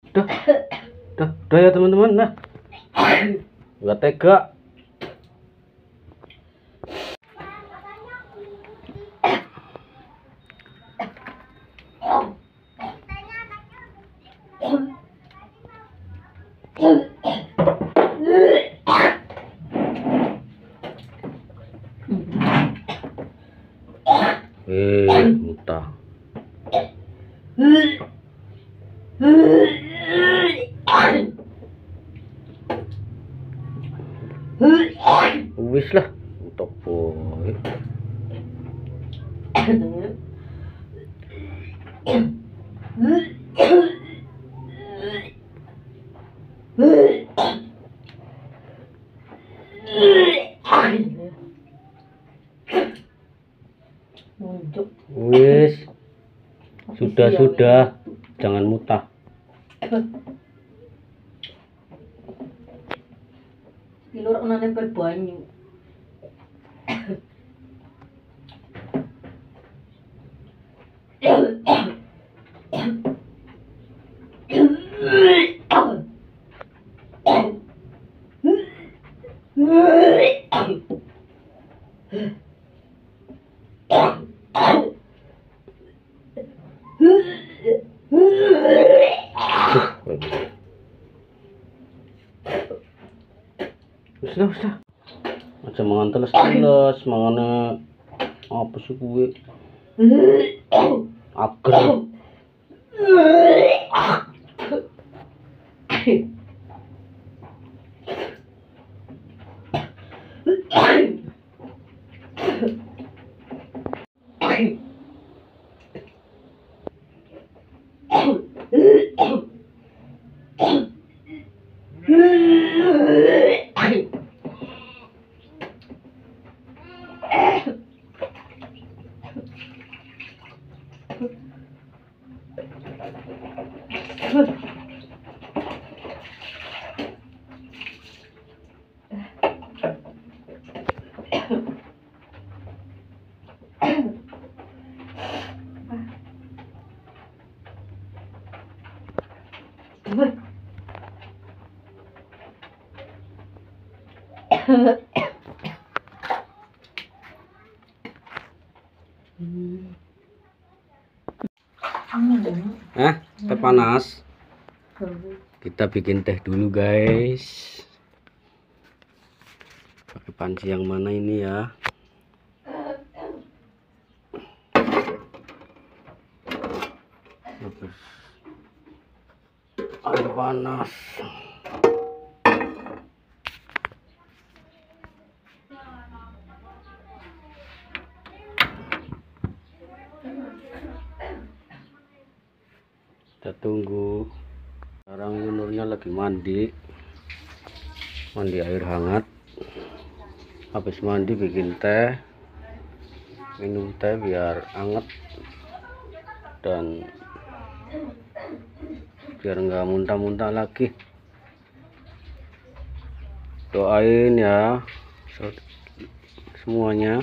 Dah, dah ya teman-teman. Nah, nggak tega. Muntah. Wis lah, untuk boy. Wis, sudah, jangan mutah. Kilur nane berbanyu. Sudah. Aja mangan teles-teles, mangane apa sih kuwi? Ager. Teh panas. Kita bikin teh dulu guys. Pakai panci yang mana ini ya? Air panas. Kita tunggu. Sekarang Nurnya lagi mandi air hangat. Habis mandi bikin teh, minum teh biar hangat dan biar nggak muntah-muntah lagi. Doain ya semuanya.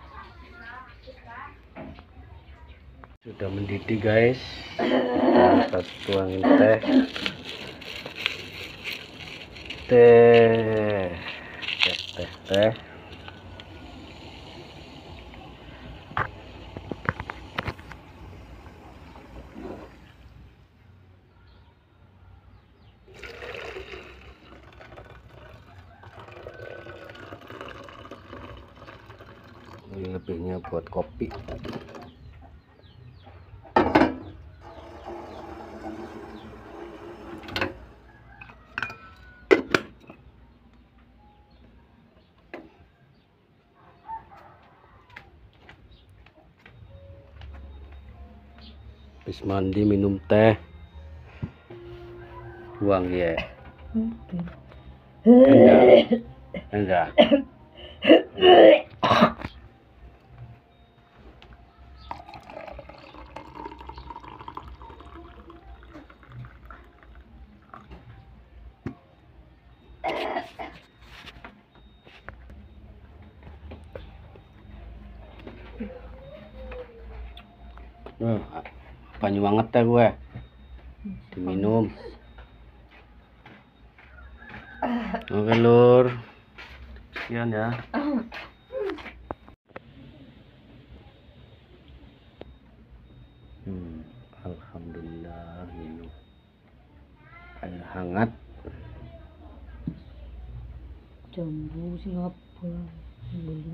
Sudah mendidih guys. Kita tuangin teh. Ini lebihnya buat kopi. Habis mandi minum teh, buang ya. Enggak. Banyu banget teh gue diminum. Oke lur, sekian ya. Alhamdulillah minum air hangat. Jambu sing apa?